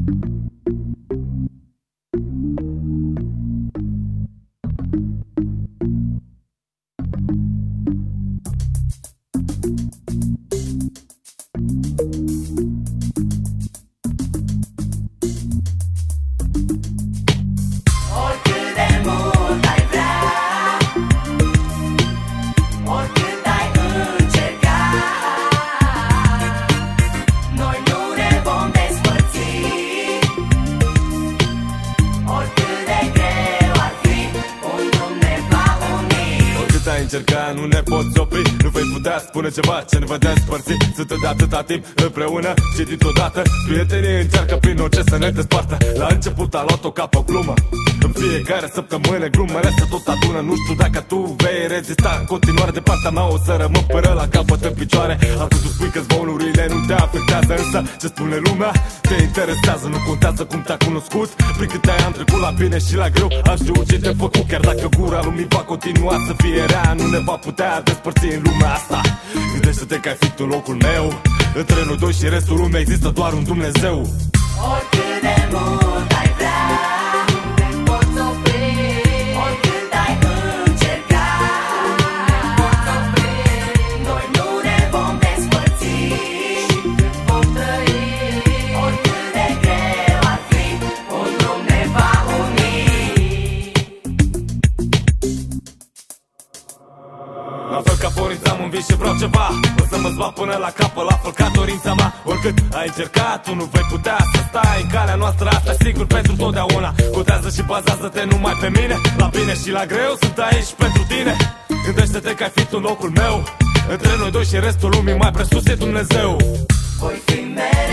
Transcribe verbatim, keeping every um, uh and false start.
Ai încerca, nu ne poți opri. Nu vei putea spune ceva ce ne vă despărți. Suntem de atâta timp împreună și dintr-o dată prietenii încearcă prin orice să ne despartă. La început a luat-o ca pe o glumă. În fiecare săptămână glumele se tot adună. Nu știu dacă tu vei rezista în continuare. De partea mea o să rămân până la capăt în picioare. Acum tu spui că zvonurile nu te afectează, însă ce spune lumea te interesează. Nu contează cum te-a cunoscut, prin câte ai am trecut la bine și la greu. Am știut ce te-ai făcut, chiar dacă gura lumii va continua să fie rea. Nu ne va putea despărți în lumea asta. Gândește-te că ai fi tu în locul meu. Între noi doi și restul lumii există doar un Dumnezeu. Oricât de mult ai vrea, nu te poți opri. Oricât ai încerca, nu te poți opri. Noi nu ne vom despărți și vom trăi. Oricât de greu ar fi, un drum ne va uni. La fel ca Forința mă învii și vreau ceva. O să mă zbat până la capă, la fel ca dorința mea. Oricât ai încercat, tu nu vei putea să stai în calea noastră, asta sigur pentru totdeauna. Contează și bazează-te numai pe mine. La bine și la greu sunt aici pentru tine. Gândește-te că ai fi tu în locul meu. Între noi doi și restul lumii mai presus e Dumnezeu. Voi fi mereu